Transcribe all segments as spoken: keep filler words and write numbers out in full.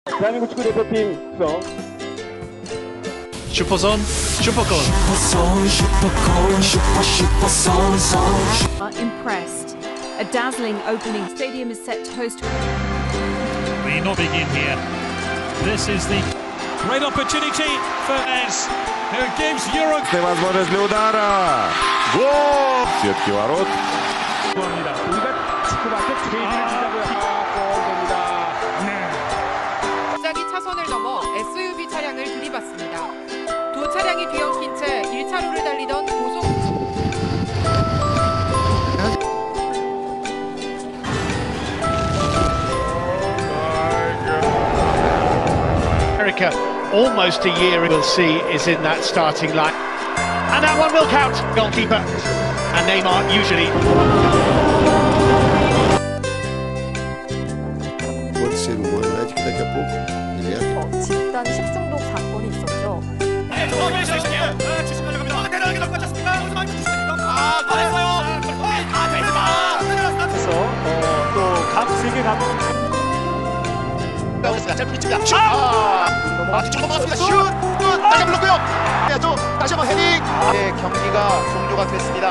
대한민국 축구 대표팀 구성. 슈퍼손, 슈퍼콘. Impressed. A dazzling opening. Stadium is set to host. We not begin here. This is the great opportunity for us who gives Euro. Возможность для удара. Гол! Сетки ворот. 합니다. 우리가 축구밖에 트레이드를 준다고요. 골입니다. 네. 갑자기 차선을 넘어 에스유브이 차량을 들이받습니다. 두 차량이 뒤엉킨 채 일 차로를 달리던 고속 America, almost a year we'll see is in that starting line. And that one will count. Goalkeeper and Neymar usually. Pode ser humano, é de que daqui a pouco ele é. 집단 식중독 사건이 있었죠. 그래서 어, 또각 세계 각. 아, 아 뒤쪽으로 막았습니다. 슛! 끝! 다시 한번 불렀고요. 해야죠. 다시 한번 헤딩. 네, 경기가 종료가 됐습니다.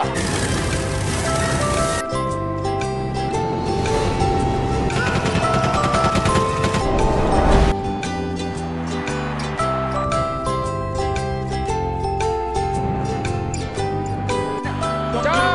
자.